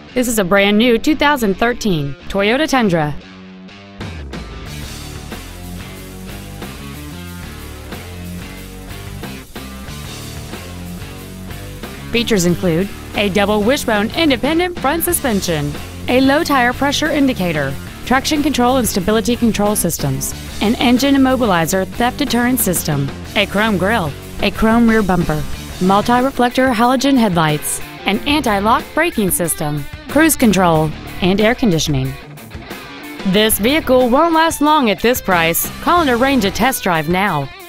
This is a brand new 2013 Toyota Tundra. Features include a double wishbone independent front suspension, a low tire pressure indicator, traction control and stability control systems, an engine immobilizer theft deterrent system, a chrome grille, a chrome rear bumper, multi-reflector halogen headlights, an anti-lock braking system, cruise control, and air conditioning. This vehicle won't last long at this price. Call and arrange a test drive now.